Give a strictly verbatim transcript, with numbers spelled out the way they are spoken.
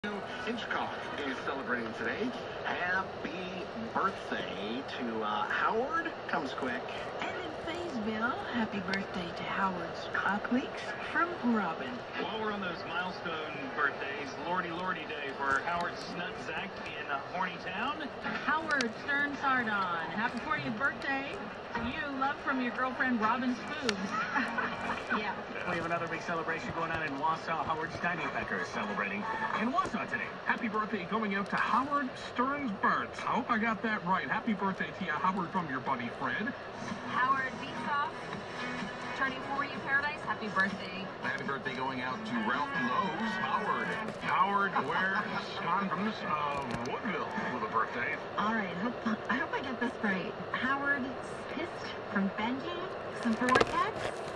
Hitchcock is celebrating today. Happy birthday to uh, Howard. Comes quick. And in Fayetteville, happy birthday to Howard's Clockweeks from Robin. While we're on those milestone birthdays, Lordy Lordy Day for Howard Snutzak in uh, Hornytown. Howard Stern Sardon, happy fortieth birthday to you. Love from your girlfriend Robin Spoogs. Yeah. We have another big celebration going on in Wausau. Howard Steinebecker is celebrating in Wausau today. Happy birthday going out to Howard Stearns Burns. I hope I got that right. Happy birthday to you, Howard, from your buddy Fred. Howard Beasoff, turning forty in paradise. Happy birthday. Happy birthday going out to Ralph Lowe's. Howard. Howard wears condoms of Woodville with a birthday. All right, hope, I hope I get this right. Howard Spist from Benji, some Vortex.